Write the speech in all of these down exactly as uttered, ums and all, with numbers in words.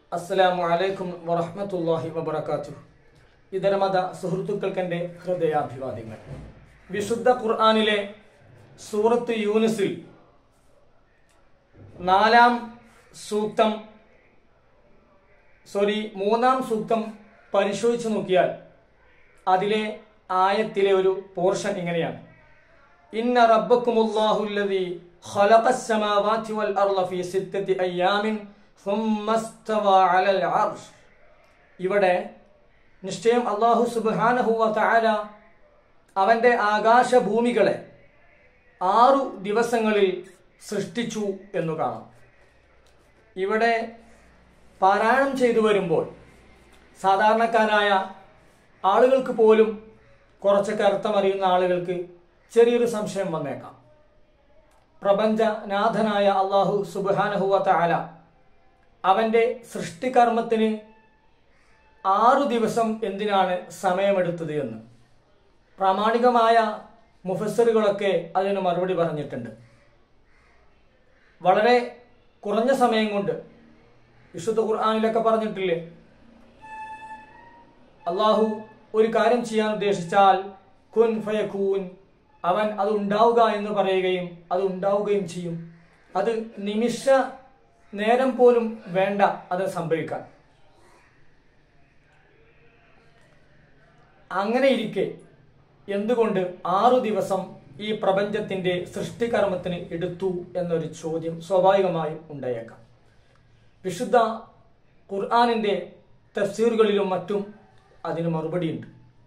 അസ്സലാമു അലൈക്കും വറഹ്മത്തുള്ളാഹി വബറകാതുഹു. ഇതരമത സുഹൃത്തുക്കൾക്കെൻ്റെ ഹൃദയാഭിവാദ്യങ്ങൾ. വിശുദ്ധ ഖുർആനിലെ സൂറത്ത് യൂനുസിൽ നാലാം സൂക്തം സോറി മൂന്നാം സൂക്തം പരിശോധിച്ചു നോക്കിയാൽ അതിലെ ആയത്തിലെ ഒരു പോർഷൻ ഇങ്ങനെയാണ്: ഇന്ന റബ്ബക്കുമുല്ലാഹുല്ലദീ ഖലഖസ് സമാവാതി വൽ അർള ഫീ സിത്തത്തി അയ്യാമിൻ സുമ്മ ഇസ്തവാ അലൽ അർശ്. ഇവിടെ നിശ്ചയം അല്ലാഹു സുബ്ഹാനഹു വ തആല അവൻ്റെ ആകാശഭൂമികളെ ആറു ദിവസങ്ങളിൽ സൃഷ്ടിച്ചു എന്നു കാണാം. ഇവിടെ പാരായണം ചെയ്തു വരുമ്പോൾ സാധാരണക്കാരായ ആളുകൾക്ക് പോലും കുറച്ചൊക്കെ അർത്ഥമറിയുന്ന ആളുകൾക്ക് ചെറിയൊരു സംശയം വന്നേക്കാം. പ്രപഞ്ചനാഥനായ അല്ലാഹു സുബ്ഹാനഹു വ തആല അവൻ്റെ സൃഷ്ടികർമ്മത്തിന് ആറു ദിവസം എന്തിനാണ് സമയമെടുത്തത് എന്ന് പ്രാമാണികമായ മുഫസ്സിറുകളൊക്കെ അതിന് മറുപടി പറഞ്ഞിട്ടുണ്ട്. വളരെ കുറഞ്ഞ സമയം കൊണ്ട് വിശുദ്ധ ഖുർആനിലൊക്കെ പറഞ്ഞിട്ടില്ലേ, അള്ളാഹു ഒരു കാര്യം ചെയ്യാൻ ഉദ്ദേശിച്ചാൽ കുൻ ഫയകൂൻ, അവൻ അത് ഉണ്ടാവുക എന്ന് പറയുകയും അത് ഉണ്ടാവുകയും ചെയ്യും. അത് നിമിഷ നേരം പോലും വേണ്ട അത് സംഭവിക്കാൻ. അങ്ങനെ ഇരിക്കെ എന്തുകൊണ്ട് ആറു ദിവസം ഈ പ്രപഞ്ചത്തിന്റെ സൃഷ്ടികർമ്മത്തിന് എടുത്തു എന്നൊരു ചോദ്യം സ്വാഭാവികമായും ഉണ്ടായേക്കാം. വിശുദ്ധ ഖുർആനിന്റെ തഫ്സീറുകളിലും മറ്റും അതിന് മറുപടിയുണ്ട്.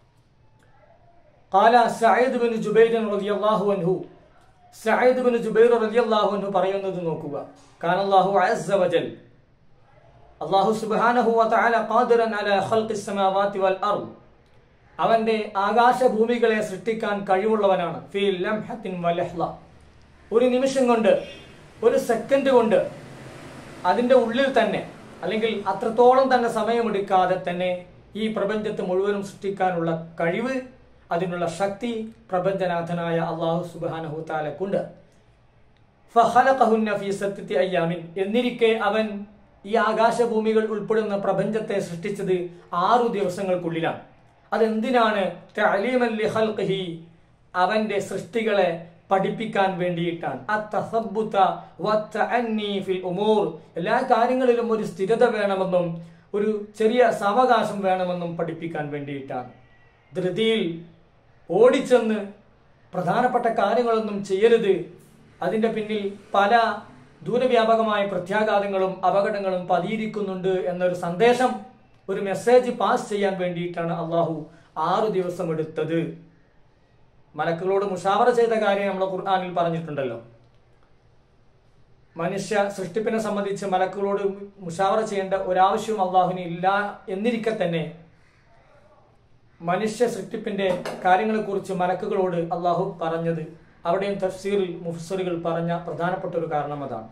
ഖാല സഈദ് ബിൻ ജുബൈർ റളിയല്ലാഹു അൻഹു, സഈദ് ബിൻ ജുബൈർ റളിയല്ലാഹു അൻഹു പറയുന്നത് നോക്കുക: കാനല്ലാഹു അസ്സ വജൽ, അല്ലാഹു സുബ്ഹാനഹു വ തആല ഖാദിറൻ അലാ ഖൽഖിസ് സമാവാതി വൽ അർദ്, അവന്റെ ആകാശഭൂമികളെ സൃഷ്ടിക്കാൻ കഴിവുള്ളവനാണ്. ഫീ ലംഹത്തിൻ വലഹ്ല, ഒരു നിമിഷം കൊണ്ട്, ഒരു സെക്കൻഡ് കൊണ്ട്, അതിൻ്റെ ഉള്ളിൽ തന്നെ, അല്ലെങ്കിൽ അത്രത്തോളം തന്നെ സമയമെടുക്കാതെ തന്നെ ഈ പ്രപഞ്ചത്തെ മുഴുവനും സൃഷ്ടിക്കാനുള്ള കഴിവ്, അതിനുള്ള ശക്തി പ്രപഞ്ചനാഥനായ അല്ലാഹു സുബ്ഹാനഹു തആലക്കുണ്ട്. ഫഖലഖഹുന്ന ഫീ സിത്തത്തി അയ്യാമിൻ, എന്നിരിക്കെ അവൻ ഈ ആകാശഭൂമികൾ ഉൾപ്പെടുന്ന പ്രപഞ്ചത്തെ സൃഷ്ടിച്ചത് ആറു ദിവസങ്ങൾക്കുള്ളിലാണ്. അതെന്തിനാണ്? തഅലീമൻ ലിഖൽഖിഹി, അവന്റെ സൃഷ്ടികളെ പഠിപ്പിക്കാൻ വേണ്ടിയിട്ടാണ്. അത്തസബ്ബുത വത്തഅന്നി ഫിൽ ഉമൂർ, എല്ലാ കാര്യങ്ങളിലും ഒരു സ്ഥിരത വേണമെന്നും ഒരു ചെറിയ സാവകാശം വേണമെന്നും പഠിപ്പിക്കാൻ വേണ്ടിയിട്ടാണ്. ധൃതിയിൽ ഓടിച്ചെന്ന് പ്രധാനപ്പെട്ട കാര്യങ്ങളൊന്നും ചെയ്യരുത്, അതിൻ്റെ പിന്നിൽ പല ദൂരവ്യാപകമായ പ്രത്യാഘാതങ്ങളും അപകടങ്ങളും പതിയിരിക്കുന്നുണ്ട് എന്നൊരു സന്ദേശം, ഒരു മെസ്സേജ് പാസ് ചെയ്യാൻ വേണ്ടിയിട്ടാണ് അള്ളാഹു ആറു ദിവസം എടുത്തത്. മലക്കുകളോട് മുഷാവറ ചെയ്ത കാര്യം നമ്മൾ ഖുർആനിൽ പറഞ്ഞിട്ടുണ്ടല്ലോ. മനുഷ്യ സൃഷ്ടിപ്പിനെ സംബന്ധിച്ച് മലക്കുകളോട് മുഷാവറ ചെയ്യേണ്ട ഒരാവശ്യവും അള്ളാഹുവിന് ഇല്ല എന്നിരിക്കെ തന്നെ മനുഷ്യ സൃഷ്ടിപ്പിന്റെ കാര്യങ്ങളെക്കുറിച്ച് മലക്കുകളോട് അള്ളാഹു പറഞ്ഞത്, അവിടെയും തഫ്സീറിൽ മുഫസ്സിറുകൾ പറഞ്ഞ പ്രധാനപ്പെട്ട ഒരു കാരണം അതാണ്.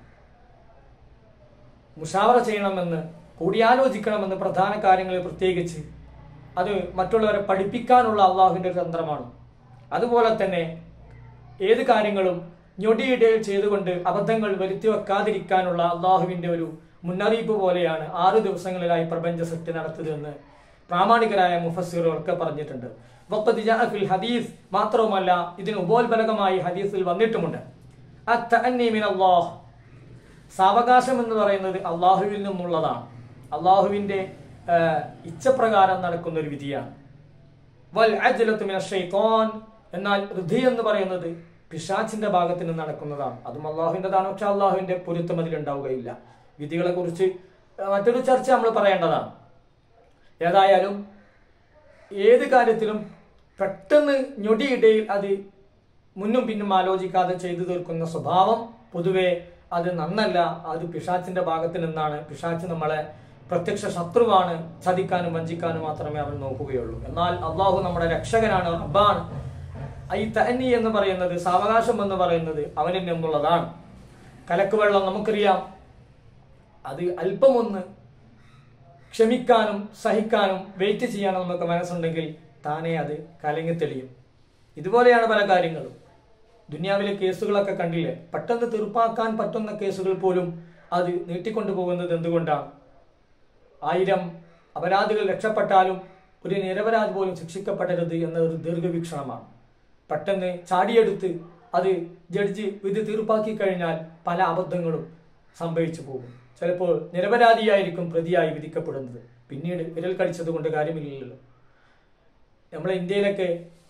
മുഷാവറ ചെയ്യണമെന്ന്, കൂടിയാലോചിക്കണമെന്ന് പ്രധാന കാര്യങ്ങളിൽ പ്രത്യേകിച്ച് അത് മറ്റുള്ളവരെ പഠിപ്പിക്കാനുള്ള അള്ളാഹുവിൻ്റെ തന്ത്രമാണ്. അതുപോലെ തന്നെ ഏത് കാര്യങ്ങളും ഞൊടിയിടയിൽ ചെയ്തുകൊണ്ട് അബദ്ധങ്ങൾ വരുത്തി വെക്കാതിരിക്കാനുള്ള അള്ളാഹുവിൻ്റെ ഒരു മുന്നറിയിപ്പ് പോലെയാണ് ആറു ദിവസങ്ങളിലായി പ്രപഞ്ച സൃഷ്ടി നടത്തിയതെന്ന് പ്രാമാണികരായ മുഫസ്സിറുകളൊക്കെ പറഞ്ഞിട്ടുണ്ട്. വഖദ് ജാഅ ഫിൽ ഹദീസ്, മാത്രവുമല്ല ഇതിന് ഉപോത്ബലകമായി ഹദീസിൽ വന്നിട്ടുമുണ്ട്. അത്തഅന്നി മിനല്ലാഹ്, സാവകാശം എന്ന് പറയുന്നത് അള്ളാഹുവിൽ നിന്നുള്ളതാണ്, അള്ളാഹുവിൻ്റെ ഇച്ഛപ്രകാരം നടക്കുന്ന ഒരു വിധിയാണ്. വൽ അജ്ലതു മിനശ് ശൈത്താൻ, എന്നാൽ ഋതി എന്ന് പറയുന്നത് പിശാചിന്റെ ഭാഗത്ത് നിന്ന് നടക്കുന്നതാണ്. അതും അള്ളാഹുവിൻ്റെതാണ്, പക്ഷെ അള്ളാഹുവിൻ്റെ പൊരുത്തം അതിലുണ്ടാവുകയില്ല. വിധികളെ കുറിച്ച് മറ്റൊരു ചർച്ച നമ്മൾ പറയേണ്ടതാണ്. ഏതായാലും ഏത് കാര്യത്തിലും പെട്ടെന്ന് ഞൊടിയിടയിൽ അത് മുന്നും പിന്നും ആലോചിക്കാതെ ചെയ്തു തീർക്കുന്ന സ്വഭാവം പൊതുവെ അത് നന്നല്ല. അത് പിശാചിന്റെ ഭാഗത്ത് നിന്നാണ്. പിശാച് നമ്മളെ പ്രത്യക്ഷ ശത്രുവാണ്, ചതിക്കാനും വഞ്ചിക്കാനും മാത്രമേ അവൻ നോക്കുകയുള്ളൂ. എന്നാൽ അള്ളാഹു നമ്മുടെ രക്ഷകനാണ്, റബ്ബാണ്. ഈ തഅന്നി എന്ന് പറയുന്നത്, സാവകാശം എന്ന് പറയുന്നത് അവനിൽ നിന്നുള്ളതാണ്. കലക്ക് വെള്ളം നമുക്കറിയാം, അത് അല്പമൊന്ന് ക്ഷമിക്കാനും സഹിക്കാനും വെയിറ്റ് ചെയ്യാനും നമുക്ക് മനസ്സുണ്ടെങ്കിൽ താനേ അത് കലങ്ങി തെളിയും. ഇതുപോലെയാണ് പല കാര്യങ്ങളും. ദുനിയാവിലെ കേസുകളൊക്കെ കണ്ടില്ലേ, പെട്ടെന്ന് തീർപ്പാക്കാൻ പറ്റുന്ന കേസുകൾ പോലും അത് നീട്ടിക്കൊണ്ടു പോകുന്നത് എന്തുകൊണ്ടാണ്? ആയിരം അപരാധികൾ രക്ഷപ്പെട്ടാലും ഒരു നിരപരാധി പോലും ശിക്ഷിക്കപ്പെടരുത് എന്ന ഒരു ദീർഘവീക്ഷണമാണ്. പെട്ടെന്ന് ചാടിയെടുത്ത് അത് ജഡ്ജി വിധി തീർപ്പാക്കി കഴിഞ്ഞാൽ പല അബദ്ധങ്ങളും സംഭവിച്ചു പോകും. ചിലപ്പോൾ നിരപരാധിയായിരിക്കും പ്രതിയായി വിധിക്കപ്പെടുന്നത്. പിന്നീട് വിരൽ കടിച്ചത് കൊണ്ട് കാര്യമില്ലല്ലോ. നമ്മളെ ഇന്ത്യയിലൊക്കെ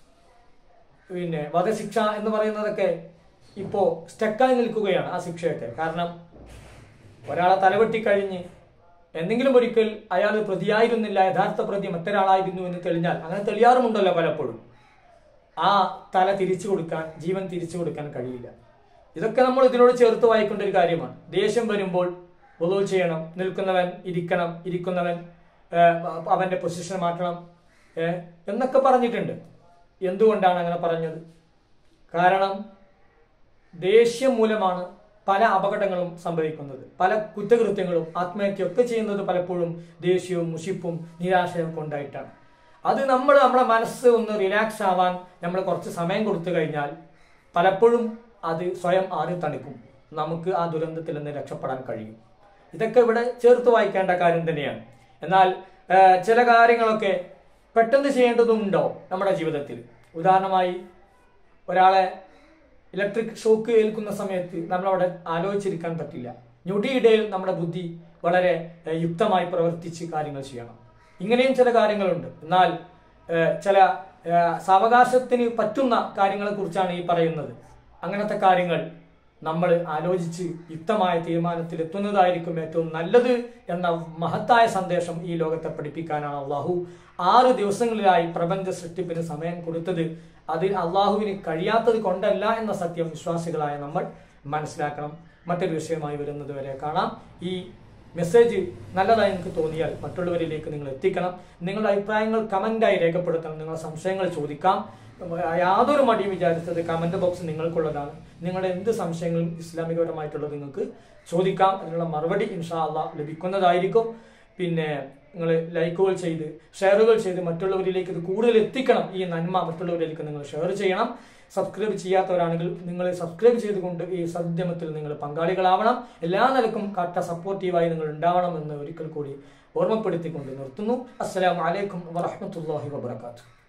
പിന്നെ വധശിക്ഷ എന്ന് പറയുന്നതൊക്കെ ഇപ്പോൾ സ്റ്റക്കായി നിൽക്കുകയാണ്. ആ ശിക്ഷയൊക്കെ കാരണം ഒരാളെ തലവെട്ടിക്കഴിഞ്ഞ് എന്തെങ്കിലും ഒരിക്കൽ അയാൾ പ്രതിയായിരുന്നില്ല, യഥാർത്ഥ പ്രതി മറ്റൊരാളായിരുന്നു എന്ന് തെളിഞ്ഞാൽ, അങ്ങനെ തെളിയാറുമുണ്ടല്ലോ പലപ്പോഴും, ആ തല തിരിച്ചു കൊടുക്കാൻ, ജീവൻ തിരിച്ചു കൊടുക്കാൻ കഴിയില്ല. ഇതൊക്കെ നമ്മൾ ഇതിനോട് ചേർത്ത് വായിക്കേണ്ട ഒരു കാര്യമാണ്. ദേഷ്യം വരുമ്പോൾ വുളൂ ചെയ്യണം, നിൽക്കുന്നവൻ ഇരിക്കണം, ഇരിക്കുന്നവൻ അവന്റെ പൊസിഷൻ മാറ്റണം എന്നൊക്കെ പറഞ്ഞിട്ടുണ്ട്. എന്തുകൊണ്ടാണ് അങ്ങനെ പറഞ്ഞത്? കാരണം ദേഷ്യം മൂലമാണ് പല അപകടങ്ങളും സംഭവിക്കുന്നത്. പല കുറ്റകൃത്യങ്ങളും ആത്മഹത്യയൊക്കെ ചെയ്യുന്നത് പലപ്പോഴും ദേഷ്യവും മുഷിപ്പും നിരാശയും കൊണ്ടായിട്ടാണ്. അത് നമ്മൾ നമ്മുടെ മനസ്സ് ഒന്ന് റിലാക്സ് ആവാൻ നമ്മൾ കുറച്ച് സമയം കൊടുത്തു കഴിഞ്ഞാൽ പലപ്പോഴും അത് സ്വയം ആറി തണുക്കും. നമുക്ക് ആ ദുരന്തത്തിൽ നിന്ന് രക്ഷപ്പെടാൻ കഴിയും. ഇതൊക്കെ ഇവിടെ ചേർത്ത് വായിക്കേണ്ട കാര്യം തന്നെയാണ്. എന്നാൽ ചില കാര്യങ്ങളൊക്കെ പെട്ടെന്ന് ചെയ്യേണ്ടതുണ്ടോ നമ്മുടെ ജീവിതത്തിൽ? ഉദാഹരണമായി ഒരാളെ ഇലക്ട്രിക് ഷോക്ക് ഏൽക്കുന്ന സമയത്ത് നമ്മളവിടെ ആലോചിച്ചിരിക്കാൻ പറ്റില്ല. ഞൊടിയിടയിൽ നമ്മുടെ ബുദ്ധി വളരെ യുക്തമായി പ്രവർത്തിച്ച് കാര്യങ്ങൾ ചെയ്യണം. ഇങ്ങനെയും ചില കാര്യങ്ങളുണ്ട്. എന്നാൽ ചില സാവകാശത്തിന് പറ്റുന്ന കാര്യങ്ങളെ കുറിച്ചാണ് ഈ പറയുന്നത്. അങ്ങനത്തെ കാര്യങ്ങൾ നമ്മൾ ആലോചിച്ച് യുക്തമായ തീരുമാനത്തിൽ എത്തുന്നതായിരിക്കും ഏറ്റവും നല്ലത് എന്ന മഹത്തായ സന്ദേശം ഈ ലോകത്തെ പഠിപ്പിക്കാനാണ് അള്ളാഹു ആറ് ദിവസങ്ങളിലായി പ്രപഞ്ച സൃഷ്ടിപ്പിന് സമയം കൊടുത്തത്. അതിൽ അള്ളാഹുവിന് കഴിയാത്തത് കൊണ്ടല്ല എന്ന സത്യം വിശ്വാസികളായ നമ്മൾ മനസ്സിലാക്കണം. മറ്റൊരു വിഷയമായി വരുന്നത് വരെ കാണാം. ഈ മെസ്സേജ് നല്ലതായി നിങ്ങൾക്ക് തോന്നിയാൽ മറ്റുള്ളവരിലേക്ക് നിങ്ങൾ എത്തിക്കണം. നിങ്ങളുടെ അഭിപ്രായങ്ങൾ കമന്റായി രേഖപ്പെടുത്തണം. നിങ്ങളുടെ സംശയങ്ങൾ ചോദിക്കാം. യാതൊരു മടിയും വിചാരിച്ചത് കമന്റ് ബോക്സ് നിങ്ങൾക്കുള്ളതാണ്. നിങ്ങളുടെ എന്ത് സംശയങ്ങളും ഇസ്ലാമികപരമായിട്ടുള്ളത് നിങ്ങൾക്ക് ചോദിക്കാം. അതിനുള്ള മറുപടി ഇൻഷാ അല്ലാഹ് ലഭിക്കുന്നതായിരിക്കും. പിന്നെ നിങ്ങൾ ലൈക്കുകൾ ചെയ്ത് ഷെയറുകൾ ചെയ്ത് മറ്റുള്ളവരിലേക്ക് ഇത് കൂടുതൽ എത്തിക്കണം. ഈ നന്മ മറ്റുള്ളവരിലേക്ക് നിങ്ങൾ ഷെയർ ചെയ്യണം. സബ്സ്ക്രൈബ് ചെയ്യാത്തവരാണെങ്കിൽ നിങ്ങൾ സബ്സ്ക്രൈബ് ചെയ്തുകൊണ്ട് ഈ സദ്യമത്തിൽ നിങ്ങൾ പങ്കാളികളാവണം. എല്ലാ നിലക്കും കട്ട സപ്പോർട്ടീവായി നിങ്ങൾ ഉണ്ടാവണം എന്ന് ഒരിക്കൽ കൂടി ഓർമ്മപ്പെടുത്തിക്കൊണ്ട് നിർത്തുന്നു. അസ്സലാമു അലൈക്കും വറഹ്മത്തുള്ളാഹി വബറകാതുഹു.